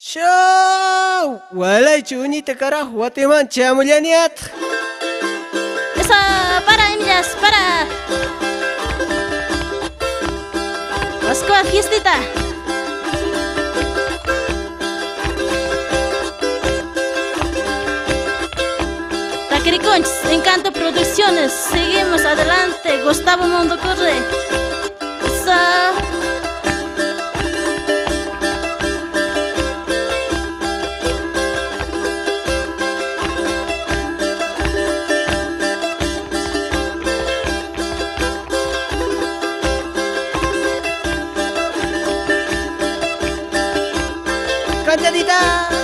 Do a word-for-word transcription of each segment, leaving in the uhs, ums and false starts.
Show! Walay chunita carajo, Guatemala, chamulianiat. Eso, para, Emilas, para. Vasco, fiestita. Taquericonchis, Encanto Producciones. Seguimos adelante. Gustavo Mundo Corre. Eso. Cantadita.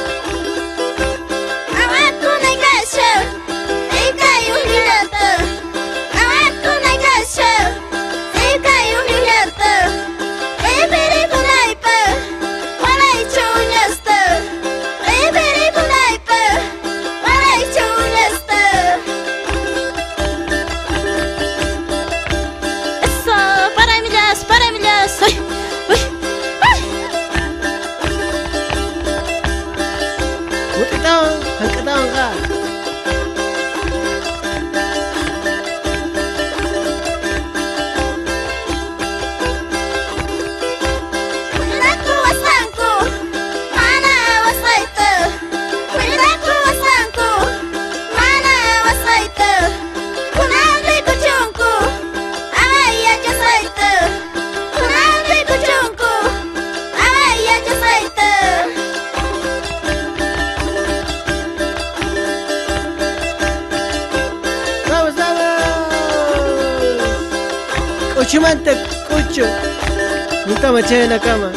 Uchumanta cucho, nunca me eché en la cama.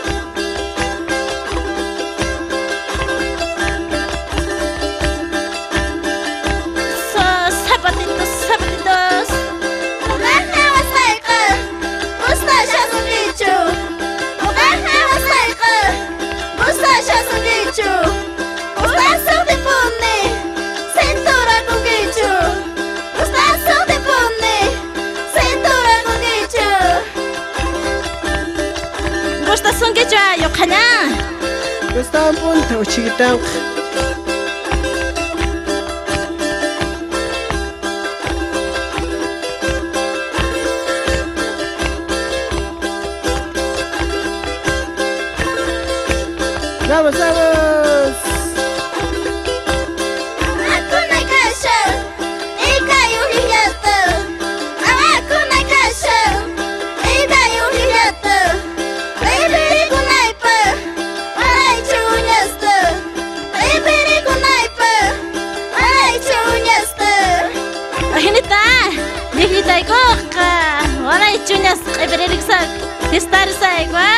Zapatitos, zapatitos. Mugaja wasaiqa, mustasha sungichu. Mugaja wasaiqa, mustasha sungichu. Mustaso de pone, cintura con guichu. Mustaso de pone, cintura con guichu. Gusta songecha, yo cana. Gusta un punto, chiquitán. ¡Vamos, vamos! Akuna kasha, ikayu hiyata. Akuna kasha, ikayu hiyata. Baby kunaipa, walay chunyasta. Baby kunaipa, walay chunyasta. Ahinita, viejita y coca. Ahora hay chuñas, eberirixak. Estar saigua.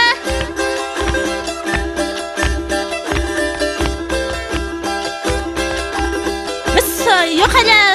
Yo calla.